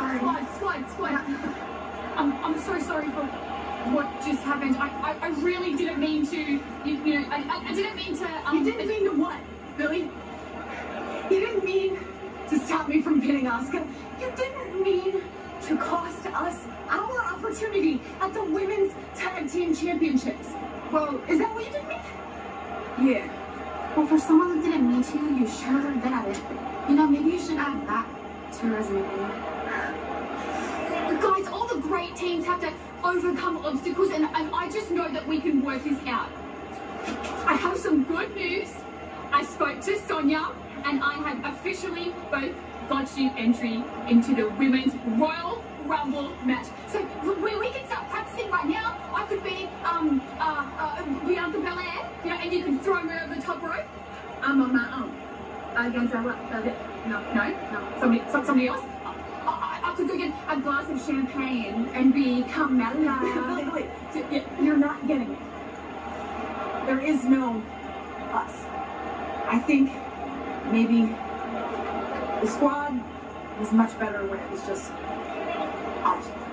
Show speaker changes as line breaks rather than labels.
Squad. I'm so sorry for what just happened. I really didn't mean to, I didn't mean to,
You didn't mean to what, Billy? You didn't mean to stop me from pinning Asuka. You didn't mean to cost us our opportunity at the Women's Tag Team Championships. Well, is that what you didn't mean?
Yeah. Well, for someone that didn't mean to, you sure did it. Maybe you should add that to your resume. Guys, all the great teams have to overcome obstacles, and I just know that we can work this out. I have some good news. I spoke to Sonia, and I have officially both got you entry into the Women's Royal Rumble match. So we can start practicing right now. I could be Bianca Belair, and you can throw me over the top rope. I'm on my own. Against somebody else. I could go get a glass of champagne and be Carmella.
Wait. You're not getting it. There is no us. I think maybe the squad was much better when it was just us.